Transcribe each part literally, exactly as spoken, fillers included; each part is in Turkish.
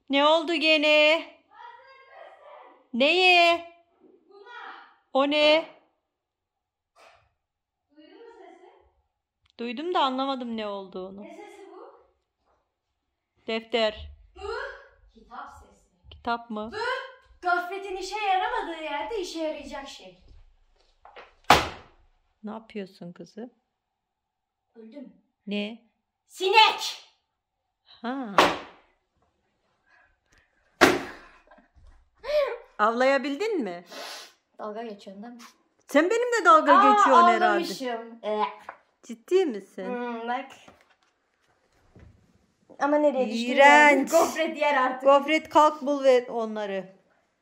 Ne oldu gene? Neye? O ne? Duydun mu sesi? Duydum da anlamadım ne olduğunu. Ne sesi bu? Defter. Bu kitap sesi. Kitap mı? Bu gofretin işe yaramadığı yerde işe yarayacak şey. Ne yapıyorsun kızı? Öldü mü? Ne? Sinek! Ha. Avlayabildin mi? Dalga geçiyorsun değil mi? Sen benimle dalga Aa, geçiyorsun herhalde. ağlamışım. Ee. Ciddi misin? Hmm, bak. Ama nereye düştü? İğrenç. Gofret yer artık. Gofret kalk bul ve onları.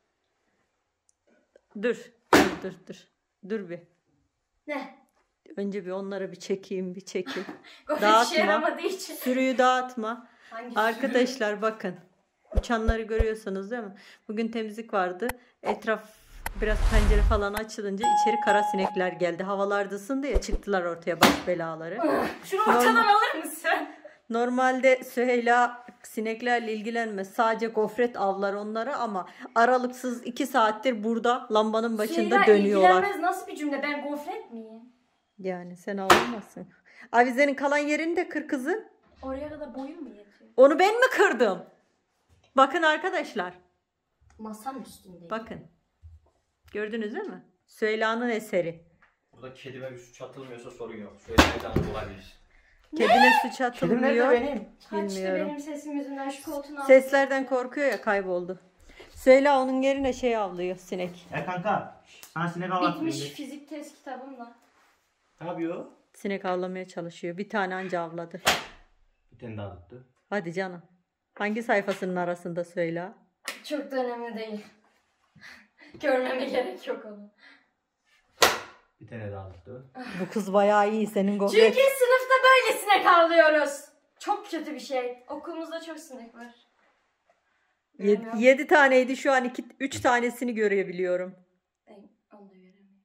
Dur. Dur dur dur. Dur bir. Ne? Önce bir onları bir çekeyim bir çekeyim. Gofret işe yaramadığı için. Sürüyü dağıtma. Hangi Arkadaşlar sürü? Bakın. Uçanları görüyorsunuz değil mi? Bugün temizlik vardı. Etraf biraz pencere falan açılınca içeri kara sinekler geldi. Havalar da ısındı ya, çıktılar ortaya baş belaları. Şunu ortadan Normal, alır mısın? normalde Süheyla sineklerle ilgilenmez. Sadece gofret avlar onları ama aralıksız iki saattir burada lambanın başında Süheyla dönüyorlar. ilgilenmez nasıl bir cümle? Ben gofret miyim? Yani sen avlamazsın. Avizenin kalan yerini de kır kızım. Oraya kadar boyun mu yetiyor? Onu ben mi kırdım? Bakın arkadaşlar. Masanın üstünde. Bakın. Gördünüz değil mi? Süheyla'nın eseri. Burada kedime bir suç atılmıyorsa sorun yok. Süheyla'dan olabilir. Kedine suç Kedim atılmıyor. nerede benim? Kaçtı Bilmiyorum. benim sesim yüzünden şu koltuğun altına. Seslerden korkuyor ya, kayboldu. Süheyla onun yerine şey avlıyor, sinek. Ya kanka. Sana sinek avlatmayayım. Bitmiş fizik test kitabımla. Ne yapıyor? Sinek avlamaya çalışıyor. Bir tane anca avladı. Bir tane daha tuttu. Hadi canım. Hangi sayfasının arasında Süheyla? Çok da önemli değil. Görmeme gerek yok onu. Bir tane daha tuttu. Bu kız bayağı iyi senin gofret. Çünkü sınıfta böyle sinek avlıyoruz. Çok kötü bir şey. Okulumuzda çok sinek var. Yedi, yedi taneydi, şu an iki, üç tanesini görebiliyorum. Ben onu da göremiyorum.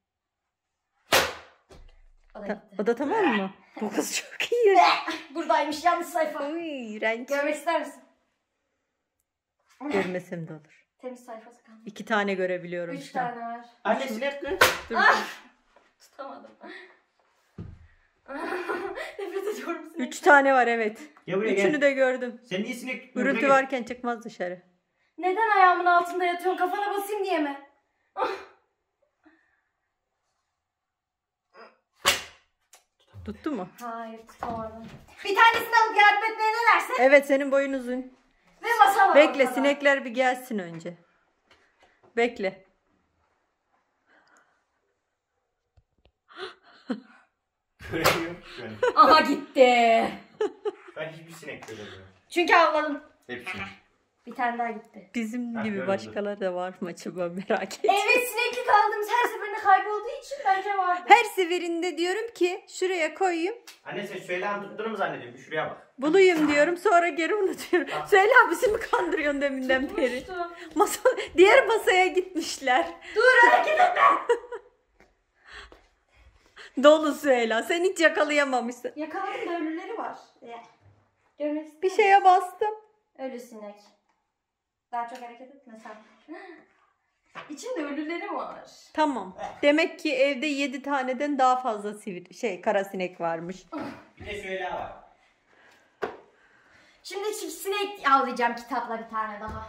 O da Ta, gitti. o da tamam mı? Bu kız çok iyi. Buradaymış yanlış sayfa. Uy, iğrenç. Görmek ister misin? Görmesem de olur. Temiz sayfası kaldı. İki tane görebiliyorum Üç şu an. tane var. Anne sinek kız. Dur, Ah! Tutamadım. Nefret ediyorum sinek. Üç tane var evet. Gel buraya Üçünü gel. de gördüm. Sen niye sinek? Gürültü varken çıkmaz dışarı. Neden ayağımın altında yatıyorsun? Kafana basayım diye mi? Tuttu mu? Hayır tutamadım. Bir tanesini alıp yardım etmeye ne dersin? Evet, senin boyun uzun. Ve masa var Bekle, ortada. sinekler bir gelsin önce. Bekle. Göremiyorum. Yani. Aha gitti. Ben hiçbir sinek göremiyorum. Çünkü avladım. Hepsini. Bir tane daha gitti. Bizim Ha, gibi gördüm. başkaları da var mı acaba, merak ettim. Evet sinekli kaldığımız her seferinde kaybolduğu için bence vardı. Her seferinde diyorum ki şuraya koyayım, Anne sen Süheyla'nın tuttuğunu mu zannediyorsun? Bir şuraya bak. bulayım diyorum, sonra geri unutuyorum. Söyle bizi mi kandırıyorsun deminden beri? Tutmuştum. Masa, diğer masaya gitmişler. Dur hareket etme. Dolu Süheyla, sen hiç yakalayamamışsın. Yakaladım da ölüleri var. Görmek ister Bir misin? şeye bastım. Ölü sinek. Daha çok hareket etme sen. İçinde ölüleri var. Tamam. Demek ki evde yedi taneden daha fazla sivri, şey kara sinek varmış. Bir de Süheyla var. Şimdi çift sinek avlayacağım kitapla bir tane daha.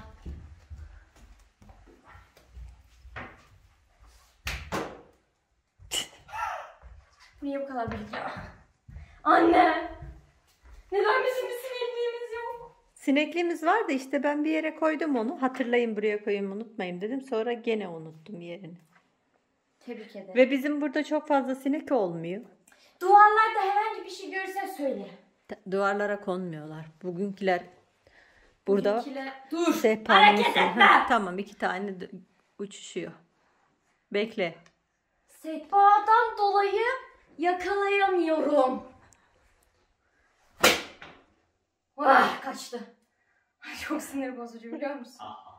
Niye bu kadar büyük ya? Anne! Neden bizim bir sinekliğimiz yok? Sinekliğimiz vardı işte, ben bir yere koydum onu. Hatırlayın buraya koyayım, unutmayayım dedim. Sonra gene unuttum yerini. Tebrik ederim. Ve bizim burada çok fazla sinek olmuyor. Duvarlarda herhangi bir şey görürsen söyle. Ta- Duvarlara konmuyorlar. Bugünküler burada Bizimkiler- Dur! sehpanın Hareket üstüne- etme! Ha, tamam, iki tane de uçuşuyor. Bekle. Sehpadan dolayı yakalayamıyorum. Ah, kaçtı. Çok sinir bozucu biliyor musun?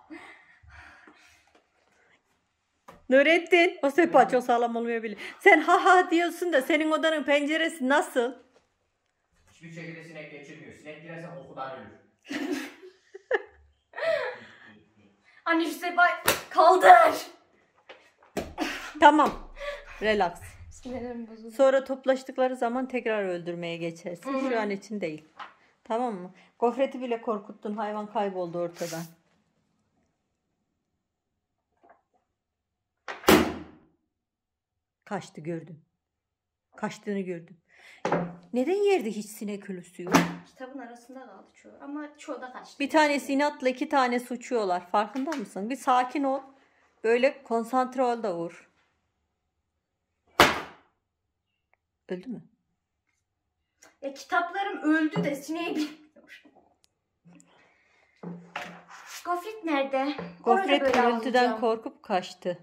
Nurettin, o sehpa çok sağlam olmayabilir. Sen ha ha diyorsun da senin odanın penceresi nasıl? Hiçbir şekilde sinek geçirmiyor. Sinek girerse okuldan ölür. Anne şu sehpayı kaldır. Tamam. Relax. Sinirlerim bozuldu. Sonra toplaştıkları zaman tekrar öldürmeye geçersin. Şu an için değil. Tamam mı? Gofreti bile korkuttun. Hayvan kayboldu ortadan. Kaçtı gördüm. Kaçtığını gördüm. Neden yerde hiç sinek ölüsü yok? Kitabın arasında kaldı çoğu ama çoğu da kaçtı. Bir tanesi inatla iki tanesi uçuyorlar. Farkında mısın? Bir sakin ol. Böyle konsantre ol da vur. Öldü mü? Ya kitaplarım öldü de sineği bilmiyor. Gofret nerede? Onu da Gofret böyle gürültüden alacağım. korkup kaçtı.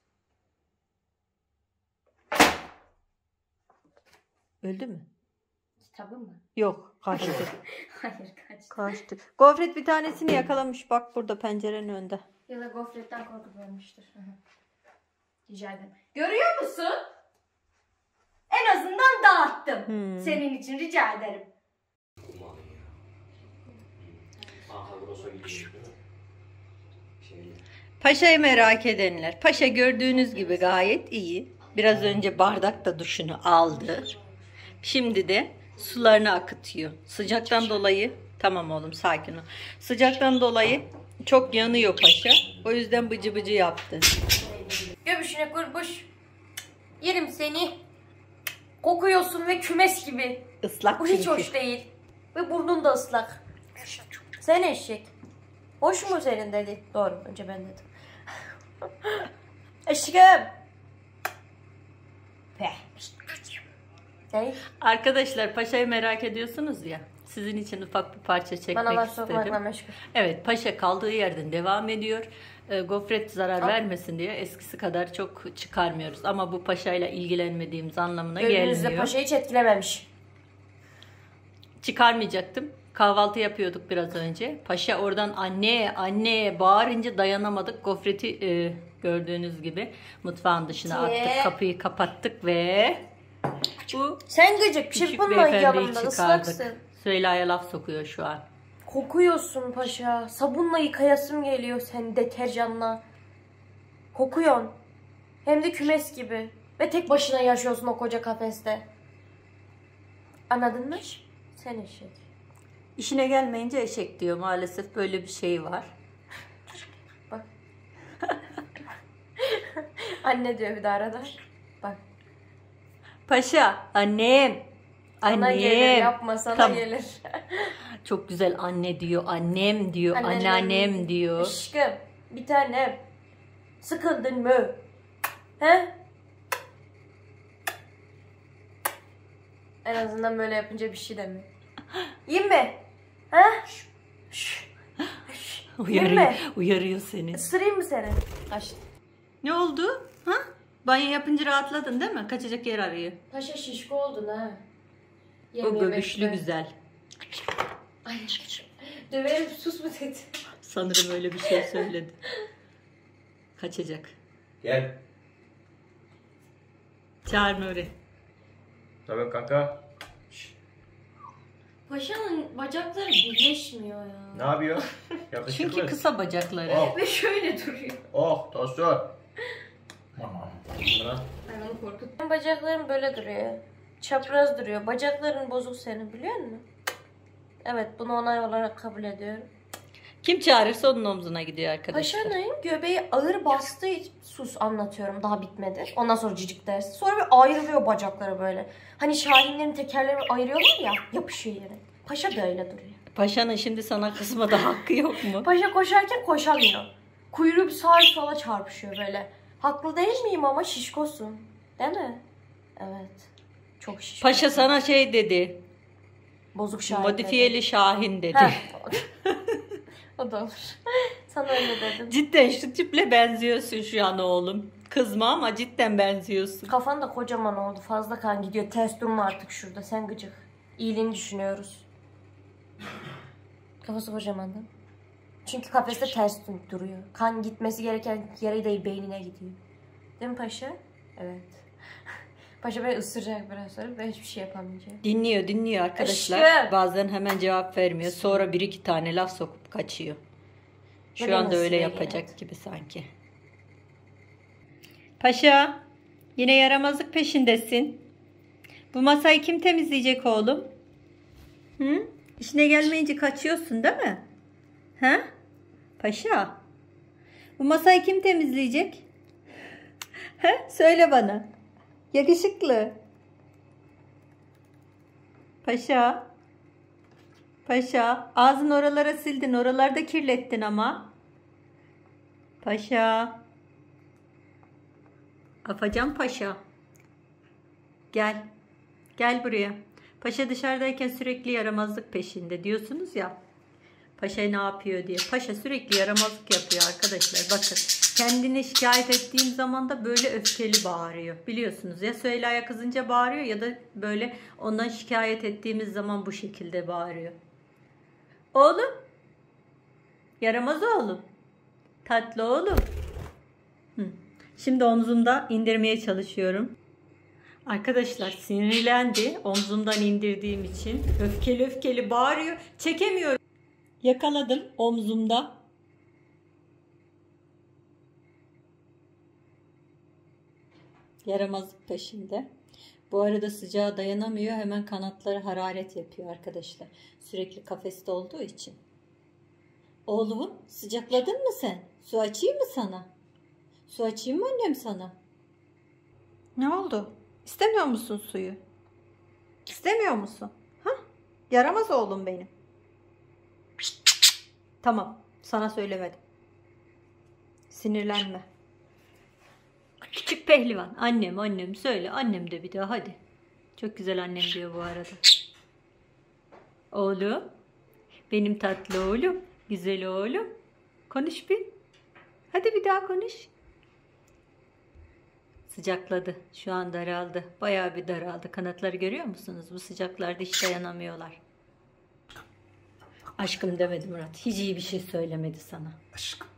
Öldü mü? Kitabı mı? Yok, kaçtı. Hayır kaçtı. Kaçtı. Gofret bir tanesini yakalamış. Bak burada pencerenin önünde. Ya da gofretten korkup ölmüştür. Hı hı. Rica ederim. Görüyor musun? En azından dağıttım. Hmm. Senin için rica ederim. Paşa'yı merak edenler. Paşa gördüğünüz gibi gayet iyi. Biraz önce bardakta duşunu aldı. Şimdi de sularını akıtıyor. Sıcaktan dolayı, tamam oğlum sakin ol. Sıcaktan dolayı çok yanıyor paşa. O yüzden bıcı bıcı yaptı. Göbüşüne kurbuş. Yerim seni. Kokuyorsun ve kümes gibi. Islak Bu hiç çünkü. hoş değil. Ve burnun da ıslak. Sen eşek. Hoş mu senin dedi. Doğru. Önce ben dedim. Aşkım. Peh. Ne? Arkadaşlar paşayı merak ediyorsunuz ya. Sizin için ufak bir parça çekmek Bana laf istedim. sokmakla meşgul. Evet, paşa kaldığı yerden devam ediyor. E, gofret zarar vermesin diye eskisi kadar çok çıkarmıyoruz. Ama bu paşayla ilgilenmediğimiz anlamına Gönlünüzde gelmiyor. paşa hiç etkilememiş. Çıkarmayacaktım. Kahvaltı yapıyorduk biraz önce. Paşa oradan anne anne bağırınca dayanamadık. Gofreti e, gördüğünüz gibi mutfağın dışına Diye. attık. Kapıyı kapattık ve bu Sen gıcık küçük çırpınma beyefendiyi yanımda çıkardık. ıslaksın. Süheyla'ya laf sokuyor şu an. Kokuyorsun paşa. Sabunla yıkayasım geliyor sen deterjanla. Kokuyorsun. Hem de kümes gibi. Ve tek başına yaşıyorsun o koca kafeste. Anladın mı? Sen eşek. İşine gelmeyince eşek diyor. Maalesef böyle bir şey var. Bak. Anne diyor bir de arada. Bak. Paşa, annem. Sana gelir Annem. yapma sana Tamam. gelir. Çok güzel anne diyor, annem diyor, Anneannem anneannem diyor. Aşkım bir tanem. Sıkıldın mı? He? En azından böyle yapınca bir şey demiyor. Yiyeyim mi? He? Uyarıyor, mi? uyarıyor seni. Isırayım mı seni? Kaç. Ne oldu? Ha? Banyo yapınca rahatladın değil mi? Kaçacak yer arıyor. Paşa şişko oldun ha. O Yem göbüşlü yemekte. güzel. Ay. Döverim sus mu dedi. Sanırım öyle bir şey söyledi. Kaçacak. Gel. Çağır Nuri. Tabii kanka. Paşanın bacakları birleşmiyor ya. Ne yapıyor? Yakışıklı. Çünkü kısa bacakları. Oh, Ve şöyle duruyor. oh Tosu. Tamam. Ben onu korkuttum. Bacaklarım böyle duruyor. Çapraz duruyor. Bacakların bozuk senin biliyor musun? Evet bunu onay olarak kabul ediyorum. Kim çağırırsa onun omzuna gidiyor arkadaşlar. Paşanın göbeği ağır bastığı için sus anlatıyorum daha bitmedi. Ondan sonra cicik dersi. Sonra bir ayrılıyor bacakları böyle. Hani şahinlerin tekerlerini ayırıyorlar ya yapışıyor yere. Paşa böyle duruyor. Paşanın şimdi sana kızmada hakkı yok mu? Paşa koşarken koşamıyor. Kuyruğu bir sağa sola çarpışıyor böyle. Haklı değil miyim ama şişkosun. Değil mi? Evet. Çok şişko. Paşa sana şey dedi. Bozuk şahin Modifiyeli Şahin dedi. Heh. O da olur. Sana öyle dedim. Cidden şu tiple benziyorsun şu an oğlum. Kızma ama cidden benziyorsun. Kafan da kocaman oldu. Fazla kan gidiyor. Ters durma artık şurada. Sen gıcık. İyiliğini düşünüyoruz. Kafası kocaman değil mi? Çünkü kafeste ters duruyor. Kan gitmesi gereken yere değil beynine gidiyor. Değil mi paşa? Evet. Paşa beni ısıracak biraz sonra. Ben hiçbir şey yapamayacağım. Dinliyor dinliyor arkadaşlar. Aşkım. Bazen hemen cevap vermiyor. Sonra bir iki tane laf sokup kaçıyor. Şu Ne anda demesi öyle ne yapacak yani? gibi sanki. Paşa, yine yaramazlık peşindesin. Bu masayı kim temizleyecek oğlum? Hı? İşine gelmeyince kaçıyorsun değil mi? Ha? Paşa, bu masayı kim temizleyecek? Ha? Söyle bana. Yakışıklı. Paşa. Paşa, ağzın oralara sildin, oralarda kirlettin ama. Paşa. Afacan Paşa. Gel. Gel buraya. Paşa dışarıdayken sürekli yaramazlık peşinde diyorsunuz ya. Paşa ne yapıyor diye. Paşa sürekli yaramazlık yapıyor arkadaşlar. Bakın, kendini şikayet ettiğim zaman da böyle öfkeli bağırıyor. Biliyorsunuz ya, Süheyla'ya kızınca bağırıyor ya da böyle ondan şikayet ettiğimiz zaman bu şekilde bağırıyor. Oğlum. Yaramaz oğlum. Tatlı oğlum. Hı. Şimdi omzumda indirmeye çalışıyorum. Arkadaşlar sinirlendi. Omzumdan indirdiğim için. Öfkeli öfkeli bağırıyor. Çekemiyorum. Yakaladım omzumda. Yaramazlık peşinde. Bu arada sıcağa dayanamıyor. Hemen kanatları hararet yapıyor arkadaşlar. Sürekli kafeste olduğu için. Oğlum, sıcakladın mı sen? Su açayım mı sana? Su açayım mı annem sana? Ne oldu? İstemiyor musun suyu? İstemiyor musun? Ha? Yaramaz oğlum benim. Tamam, sana söylemedim. Sinirlenme. Küçük pehlivan. Annem, annem söyle. Annem de bir daha hadi. Çok güzel annem diyor bu arada. Oğlum. Benim tatlı oğlum. Güzel oğlum. Konuş bir. Hadi bir daha konuş. Sıcakladı. Şu an daraldı. Bayağı bir daraldı. Kanatları görüyor musunuz? Bu sıcaklarda hiç dayanamıyorlar. Aşkım demedi Murat. Hiç iyi bir şey söylemedi sana. Aşkım.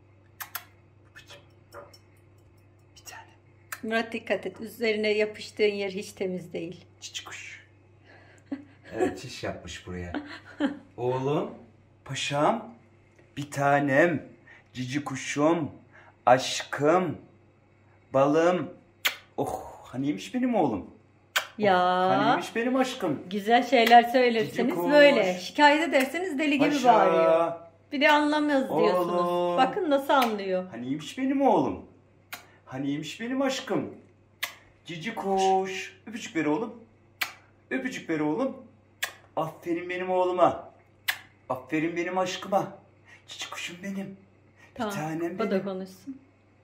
Bir tane. Murat dikkat et. Üzerine yapıştığın yer hiç temiz değil. Cici kuş. Evet, çiş yapmış buraya. Oğlum, paşam, bir tanem, cici kuşum, aşkım, balım. Oh, haniymiş benim oğlum. Ya. Oh, haniymiş benim aşkım. Güzel şeyler Cici söylerseniz kuş. böyle. Şikayet ederseniz deli gibi Paşa. bağırıyor. Bir de anlamıyoruz diyorsunuz. Oğlum. Bakın nasıl anlıyor. Haniymiş benim oğlum. Haniymiş benim aşkım. Cici kuş. Öpücük ver oğlum. Öpücük ver oğlum. Aferin benim oğluma. Aferin benim aşkıma. Cici kuşum benim. Tamam. Bir tanem O da benim. konuşsun.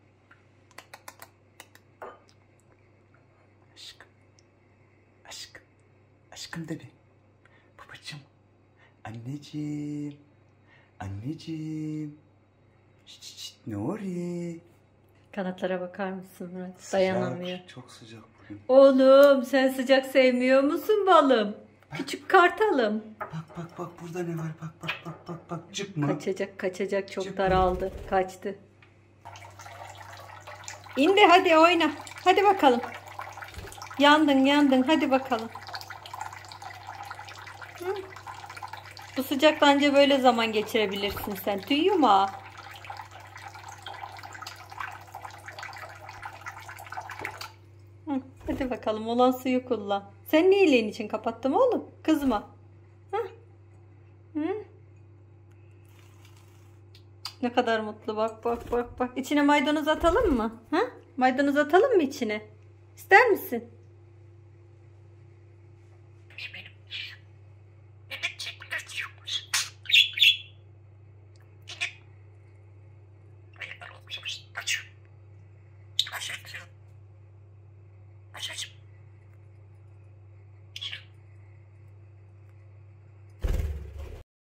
Aşkım. Aşkım. Aşkım de bir. Babacığım. Anneciğim. Anneciğim. Şşt şşt şşt. Nuri. Kanatlara bakar mısın Murat? Dayanamıyor. Sıcak, çok sıcak bugün. Oğlum sen sıcak sevmiyor musun balım? Küçük kartalım. Bak bak bak, burada ne var? Bak bak bak bak bak. Cık mı? Kaçacak kaçacak çok Çıkma. daraldı. Kaçtı. İndi hadi oyna. Hadi bakalım. Yandın yandın hadi bakalım. Hı. Bu sıcakta anca böyle zaman geçirebilirsin sen. Tüy yumağı. Hı, hadi bakalım olan suyu kullan. Sen ne iyiliğin için kapattım oğlum? Kızma. Hı. Hı. Ne kadar mutlu bak bak bak bak. İçine maydanoz atalım mı? Ha? Maydanoz atalım mı içine? İster misin? Aç. Aç.